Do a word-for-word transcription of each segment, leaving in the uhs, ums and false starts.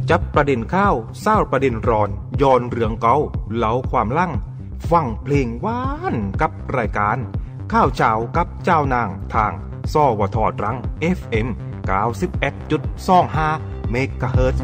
จับประเด็นข้าวเศร้าประเด็นร้อนย้อนเรื่องเก่าเล่าความลั่งฟังเพลงหวานกับรายการข้าวเจ้ากับเจ้านางทางสวทตรัง เอฟ เอ็ม เก้าสิบเอ็ดจุดสองห้า เมกะเฮิรตซ์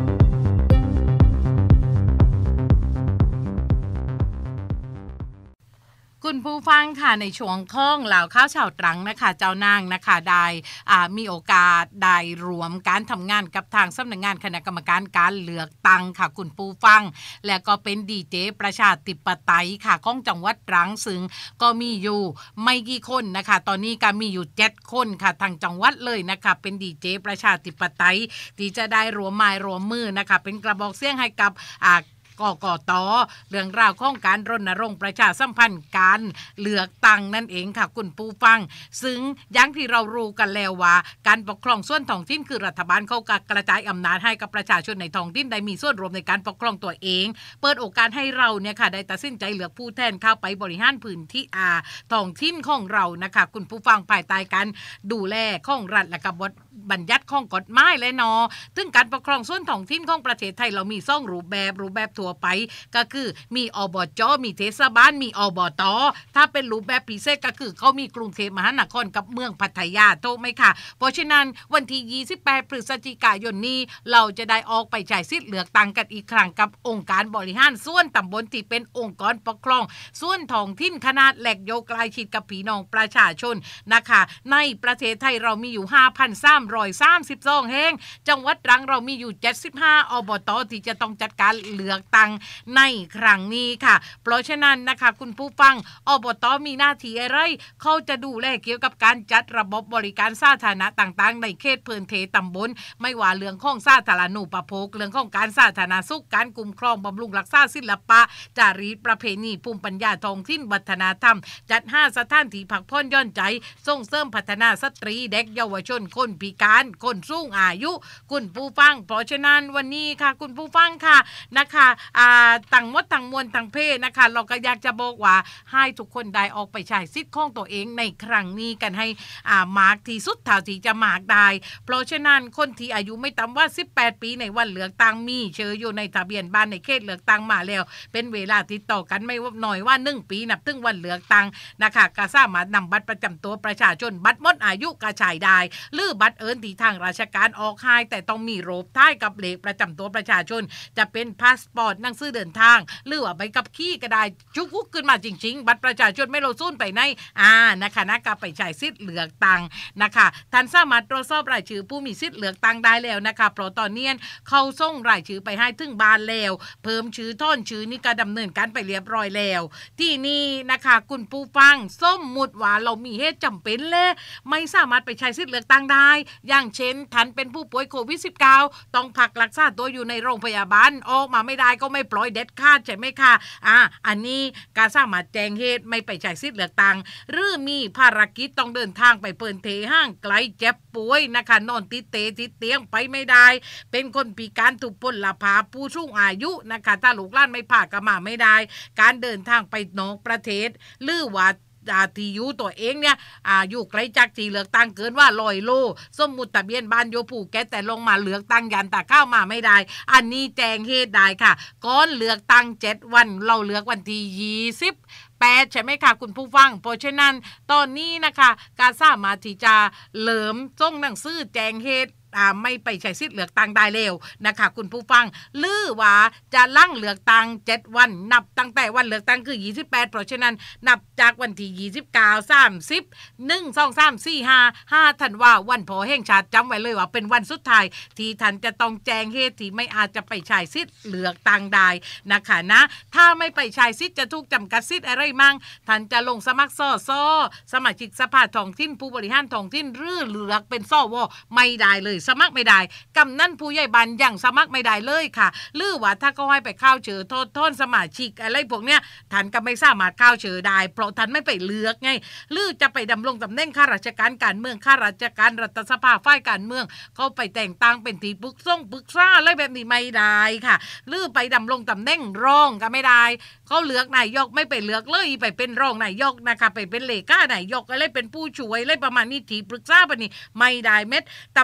คุณผู้ฟังค่ะในช่วงข้องเหล่าข้าวชาวตรังนะคะเจ้านางนะคะได้มีโอกาสได้รวมการทำงานกับทางสำนักงานคณะกรรมการการเลือกตั้งค่ะคุณผู้ฟังและก็เป็นดีเจประชาธิปไตยค่ะของจังหวัดตรังซึ่งก็มีอยู่ไม่กี่คนนะคะตอนนี้ก็มีอยู่เจ็ดคนค่ะทางจังหวัดเลยนะคะเป็นดีเจประชาธิปไตยที่จะได้รวมไม้รวมมือนะคะเป็นกระบอกเสียงให้กับอ่ากกต.เรื่องราวของการรณรงค์ประชาสัมพันธ์การเลือกตั้งนั่นเองค่ะคุณผู้ฟังซึ่งอย่างที่เรารู้กันแล้วว่าการปกครองส่วนท้องถิ่นคือรัฐบาลเขาก็กระจายอำนาจให้กับประชาชนในท้องถิ่นได้มีส่วนร่วมในการปกครองตัวเองเปิดโอกาสให้เราเนี่ยค่ะได้ตัดสินใจเลือกผู้แทนเข้าไปบริหารพื้นที่อาท้องถิ่นของเรานะคะคุณผู้ฟังภายใต้การดูแลของรัฐและกับบทบัญญัติของกฎหมายและเนาะซึ่งการปกครองส่วนท้องถิ่นของประเทศไทยเรามีสองรูปแบบรูปแบบทั่วไปก็คือมีอบจ.มีเทศบาลมีอบต.ถ้าเป็นรูปแบบพิเศษก็คือเขามีกรุงเทพมหานครกับเมืองพัทยาถูกไหมคะเพราะฉะนั้นวันที่ยี่สิบแปดพฤศจิกายนนี้เราจะได้ออกไปใช้สิทธิ์เลือกตั้งกันอีกครั้งกับองค์การบริหารส่วนตำบลที่เป็นองค์กรปกครองส่วนท้องถิ่นขนาดเล็กโยกใกล้ชิดกับพี่น้องประชาชนนะคะในประเทศไทยเรามีอยู่ ห้าพันสามร้อยสามสิบสอง แห่งจังหวัดตรังเรามีอยู่เจ็ดสิบห้าอบต.ที่จะต้องจัดการเลือกตั้งในครั้งนี้ค่ะเพราะฉะนั้นนะคะคุณผู้ฟังอบต.มีหน้าที่อะไรเขาจะดูแลเกี่ยวกับการจัดระบบบริการสาธารณะต่างๆในเขตพื้นที่ตำบลไม่ว่าเรื่องของสาธารณูปโภคเรื่องของการสาธารณสุขการคุ้มครองบำรุงรักษาศิลปะจารีตประเพณีภูมิปัญญาท้องถิ่นวัฒนธรรมจัดหาสถานที่พักผ่อนหย่อนใจส่งเสริมพัฒนาสตรีเด็กเยาวชนคนพิการคนสูงอายุคุณผู้ฟังเพราะฉะนั้นวันนี้ค่ะคุณผู้ฟังค่ะนะคะอ่าต่างมดต่างมวลต่างเพศนะคะเราก็อยากจะบอกว่าให้ทุกคนได้ออกไปใช้สิทธิ์ของตัวเองในครั้งนี้กันให้อ่ามากที่สุดเท่าที่จะมากได้เพราะฉะนั้นคนที่อายุไม่ต่ำกว่าสิบแปดปีในวันเลือกตั้งมีเชื้ออยู่ในทะเบียนบ้านในเขตเลือกตั้งมาแล้วเป็นเวลาติดต่อกันไม่ว่าน้อยว่าหนึ่งปีนับถึงวันเลือกตั้งนะคะก็สามารถนำบัตรประจำตัวประชาชนบัตรหมดอายุกระจายได้หรือบัตรเอิญที่ทางราชการออกให้แต่ต้องมีรูปท้ายกับเลขประจำตัวประชาชนจะเป็นพาสปอร์ตหนังสือเดินทางหรือว่าใบขับขี่ก็ได้ชุกวุกขึ้นมาจริงๆบัตรประชาชนไม่โลซุ่นไปในอ่านะคะนะก็ไปใช้สิทธิ์เลือกตั้งนะคะท่านสามารถตรวจสอบรายชื่อผู้มีสิทธิ์เลือกตั้งได้แล้วนะคะเพราะตอนนี้เขาส่งรายชื่อไปให้ถึงบ้านแล้วเพิ่มชื่อท่อนชื่อนี่ก็ดำเนินการไปเรียบร้อยแล้วที่นี่นะคะคุณผู้ฟังสมมุติว่าเรามีเหตุจำเป็นเลยไม่สามารถไปใช้สิทธิ์เลือกตั้งได้อย่างเช่นท่านเป็นผู้ป่วยโควิด สิบเก้า ต้องพักรักษาตัวอยู่ในโรงพยาบาลออกมาไม่ได้ก็ไม่ปล่อยเด็ดขาดใช่ไหมคะอ่าอันนี้การสามารถแจ้งเหตุไม่ไปใช้สิทธิ์เลือกตั้งหรือมีภารกิจต้องเดินทางไปเปิดเทห้างไกลเจ็บป่วยนะคะนอนติดเตติดเตียงไปไม่ได้เป็นคนพิการถูกพลพาผู้สูงอายุนะคะถ้าลูกหลานไม่พาก็มาไม่ได้การเดินทางไปนอกประเทศหรือว่าที่อยู่ตัวเองเนี่ยอ่าอยู่ไกลจากที่เลือกตั้งเกินว่าร้อยโลสมมุติทะเบียนบ้านโยภูแกแต่ลงมาเลือกตั้งยันตาเข้ามาไม่ได้อันนี้แจ้งเหตุได้ค่ะก่อนเลือกตั้งเจ็ดวันเราเลือกวันที่ยี่สิบแปดใช่ไหมคะคุณผู้ฟังเพราะฉะนั้นตอนนี้นะคะการสามารถที่จะเหลิมส่งหนังสือแจ้งเหตุอ่าไม่ไปใช้สิทธิ์เลือกตั้งได้แล้วนะคะคุณผู้ฟังหรือว่าจะลั่งเลือกตั้งเจ็ดวันนับตั้งแต่วันเลือกตั้งคือยี่สิบแปดเพราะฉะนั้นนับจากวันที่ยี่สิบเก้า สามสิบ หนึ่ง สอง สาม สี่ ห้า ห้าธันวาคมวันพอแห่งชาติจำไว้เลยว่าเป็นวันสุดท้ายที่ท่านจะต้องแจ้งเหตุที่ไม่อาจจะไปใช้สิทธิ์เลือกตั้งได้นะคะนะถ้าไม่ไปใช้สิทธิ์จะถูกจำกัดสิทธิ์อะไรมั่งท่านจะลงสมัครสสสมาชิกสภาท้องถิ่นผู้บริหารท้องถิ่นหรือเลือกเป็นสวไม่ได้เลยสมัครไม่ได้กำนันผู้ใหญ่บ้านยังสมัครไม่ได้เลยค่ะหรือว่าถ้าเขาให้ไปเข้าเชิญโทษโทษสมาชิกอะไรพวกเนี้ยท่านก็ไม่สามารถเข้าเชิญได้เพราะท่านไม่ไปเลือกไงหรือจะไปดำรงตำแหน่งข้าราชการการเมืองข้าราชการรัฐสภาฝ่ายการเมืองเขาไปแต่งตั้งเป็นที่ปรึกษาปรึกษาอะไรแบบนี้ไม่ได้ค่ะหรือไปดำรงตำแหน่งรองก็ไม่ได้เขาเลือกนายกไม่ไปเลือกเลยไปเป็นรองนายกนะคะไปเป็นเลขานายกอะไรเป็นผู้ช่วยอะไรประมาณนี้ที่ปรึกษาปะนี่ไม่ได้เม็ดตำแหน่งเล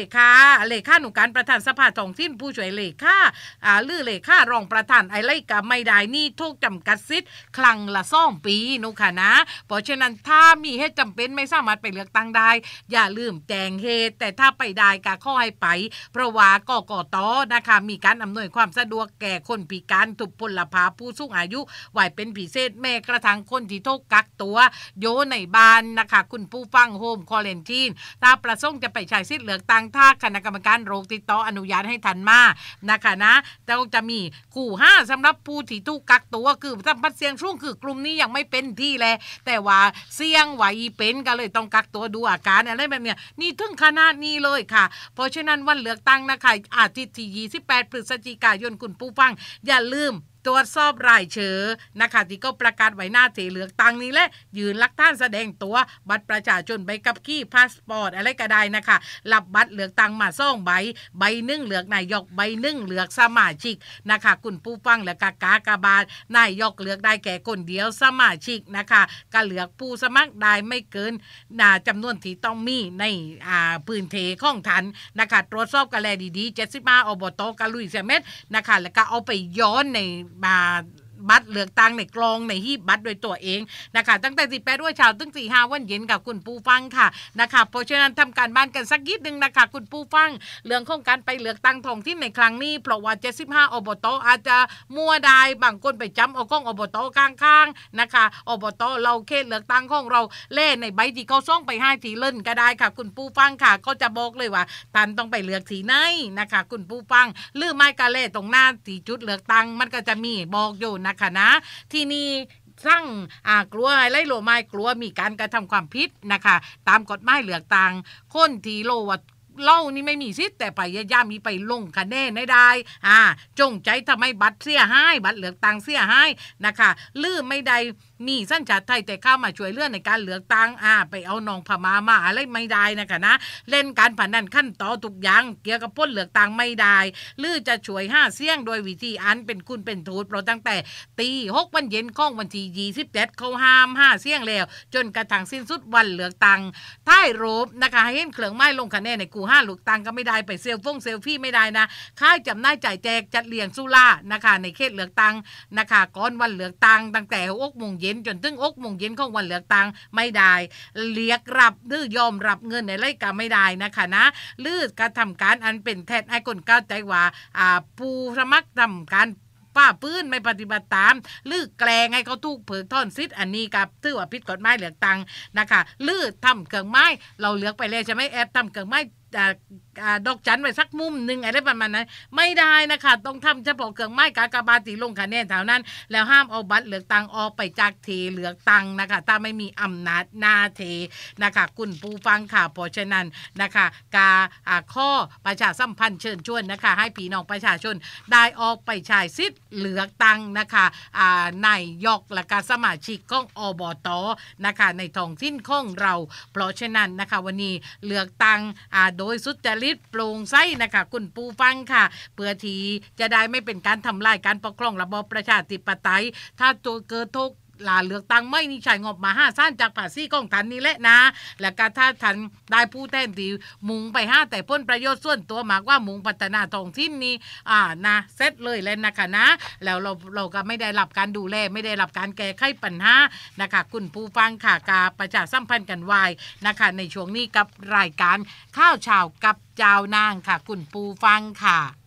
ขาเลขาหนุการประธานสภาท้องถิ่นผู้ช่วยเลขาอ่าหรือเลขารองประธานไอ้ไรก็ไม่ได้นี่ถูกจำกัดสิทธิ์ครั้งละสองปีนุค่ะนะเพราะฉะนั้นถ้ามีเหตุจำเป็นไม่สามารถไปเลือกตั้งได้อย่าลืมแจ้งเหตุแต่ถ้าไปได้ก็ขอให้ไปเพราะว่ากกต.นะคะมีการอำนวยความสะดวกแก่คนพิการทุพพลภาพผู้สูงอายุไหวเป็นพิเศษแม้กระทั่งคนที่ถูกกักตัวโยในบ้านนะคะคุณผู้ฟังโฮมควอรันทีนถ้าประสงค์จะไปใช้สิทธิ์เลือกตั้งถ้าคณะกรรมการโรคติดต่ออนุญาตให้ทันมานะคะนะแต่จะมีคู่ห้าสำหรับผู้ที่ถูกกักตัวคือสัมผัสเสี่ยงสูงคือกลุ่มนี้ยังไม่เป็นที่แลแต่ว่าเสี่ยงไหวเป็นก็เลยต้องกักตัวดูอาการอะไรแบบเนี้ยนี่ถึงขนาดนี้เลยค่ะเพราะฉะนั้นวันเลือกตั้งนะคะอาทิตย์ที่ยี่สิบแปดพฤศจิกายนคุณผู้ฟังอย่าลืมตรวจสอบรายชื่อนะคะที่ก็ประกาศไว้หน้าเถเลือกตั้งนี้แหละยืนหลักฐานแสดงตัวบัตรประชาชนใบขับขี่พาสปอร์ตอะไรก็ได้นะคะรับบัตรเลือกตั้งมาซ่องใบใบหนึ่งเลือกนายกใบหนึ่งเลือกสมาชิกนะคะคุณผู้ฟังและกากากาบาลนายกเลือกได้แก่คนเดียวสมาชิกนะคะก็เลือกผู้สมัครได้ไม่เกินน่าจำนวนที่ต้องมีในอ่าพื้นเทของทันนะคะตรวจสอบกันแลดีๆเจ็ดสิบห้าอบตกะลุยเสม็ดนะคะแล้วก็เอาไปย้อนในมาบัตรเลือกตั้งในกลองในหีบบัตรโดยตัวเองนะคะตั้งแต่สิบแปดวันเช้าถึงสี่ห้าวันเย็นกับคุณผู้ฟังค่ะนะคะเพราะฉะนั้นทำการบ้านกันสักนิดนึงนะคะคุณผู้ฟังเรื่องของการไปเลือกตั้งท้องถิ่นในครั้งนี้เพราะว่าเจ็ดสิบห้าอบตอาจจะมั่วได้บางคนไปจำเอาข้องอบตข้างๆนะคะอบตเราเขตเลือกตั้งของเราเล่ในใบที่เขาส่งไปให้ทีเล่นก็ได้ค่ะคุณผู้ฟังค่ะก็จะบอกเลยว่าท่านต้องไปเลือกที่ไหนนะคะคุณผู้ฟังหรือไม่ก็เล่ตรงหน้าที่จุดเลือกตั้งมันก็จะมีบอกอยู่นะคะนะที่นี่สร้างอ่ากลัวอะไรโลไม่กลัวมีการกระทำความผิดนะคะตามกฎหมายเลือกตั้งคนที่โลว่าเล่านี่ไม่มีสิทธิ์แต่พยายามมีไปลงคะแนนได้ได้อ่าจงใจทำให้บัตรเสียหายบัตรเลือกตั้งเสียหายนะคะลืมไม่ได้มีสัญชาติไทยแต่เข้ามาช่วยเรื่องในการเลือกตั้งอ่าไปเอานองพม่ามาอะไรไม่ได้นะคะนะเล่นการพนันขั้นต่อทุกอย่างเกี่ยวกับพ้นเลือกตั้งไม่ได้หรือจะช่วยห้าเสี่ยงโดยวิธีอันเป็นคุณเป็นโทษเพราะตั้งแต่ตีหกวันเย็นของวันที่ยี่สิบเจ็ดเขาห้ามห้าเสี่ยงแล้วจนกระทั่งสิ้นสุดวันเลือกตั้งท้ายรูปนะคะให้เห็นเครื่องไม้ลงคะแนนในกูห้าเลือกตั้งก็ไม่ได้ไปเซลฟงเซลฟี่ไม่ได้นะค่ายจำหน่ายจ่ายแจกจัดเลี้ยงสุรานะคะในเขตเลือกตั้งนะคะก่อนวันเลือกตั้งตั้งแต่หกโมงเย็นจนถึงหกโมงเย็นของวันเลือกตั้งไม่ได้เรียกรับหรือยอมรับเงินในรายการไม่ได้นะคะนะหรือกระทำการอันเป็นแทนให้คนเข้าใจว่าอ่าผู้สมัครทำการป้าปื้นไม่ปฏิบัติตามหรือแกล้งให้เขาถูกเผิกท่อนซิทอันนี้กับถือว่าผิดกฎหมายเลือกตั้งนะคะหรือทำเครื่องไม้เราเลือกไปแล้วใช่ไหมแอบทำเครื่องไม้ดอกจันไว้สักมุมหนึ่งอะไรประมาณนั้นไม่ได้นะคะต้องทำเฉพาะเครื่องไม้กากบาทที่ลงคะแนนเท่านั้นแล้วห้ามเอาบัตรเลือกตั้งออกไปจากเทเลือกตั้งนะคะถ้าไม่มีอำนาจหน้าเทนะคะคุณผู้ฟังค่ะเพราะฉะนั้นนะคะกาข้อประชาสัมพันธ์เชิญชวนนะคะให้พี่น้องประชาชนได้ออกไปใช้สิทธิ์เลือกตั้งนะคะนายกและก็สมาชิกของอบต.นะคะในท้องถิ่นของเราเพราะฉะนั้นนะคะวันนี้เลือกตั้งโดยสุจริตโปร่งใสนะคะคุณผู้ฟังค่ะเพื่อที่จะได้ไม่เป็นการทำลายการปกครองระบอบประชาธิปไตยถ้าตัวเกิดทุกลาเลือกตั้งไม่นี่ใช้งบมาห้าสั้นจากภาษีของทันนี่แหละนะและก็ถ้าทันได้ผู้แทนที่มุงไปห้าแต่พ้นประโยชน์ส่วนตัวมากว่ามุงพัฒนาท้องถิ่นนี้อ่านะเซตเลยแล้วนะคะนะแล้วเราเราก็ไม่ได้รับการดูแลไม่ได้รับการแก้ไขปัญหานะคะคุณผู้ฟังค่ะกาประชาสัมพันธ์กันไว้นะคะในช่วงนี้กับรายการข้าวเช้ากับเจ้านางค่ะคุณผู้ฟังค่ะ